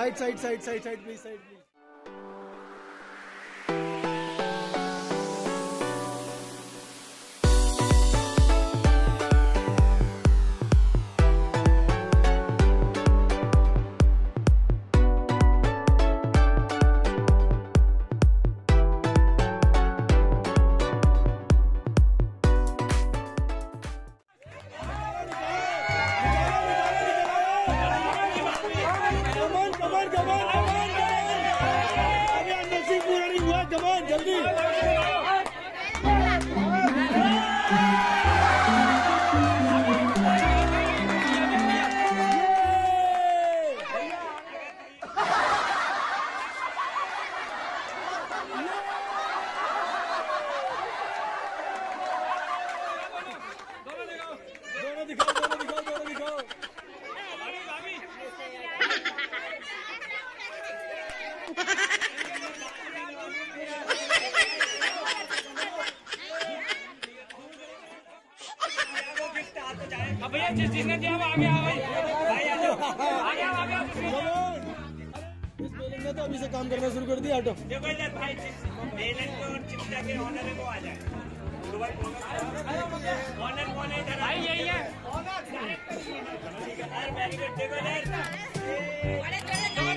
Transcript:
Side side side side side please, side please. जल्दी दोनों दिखाओ, दोनों दिखाओ, दोनों दिखाओ। भैया जिसने दिया वो आगे आओ भाई, आ जाओ आगे आओ आगे आओ। इस मेले में तो अभी से काम करना शुरू कर दिया। हटो देखो इधर भाई, मेले को चिपटा के ऑनर है वो आ जाए। ऑनर कौन है इधर भाई? यही है ऑनर। वेरी गुड, देखो इधर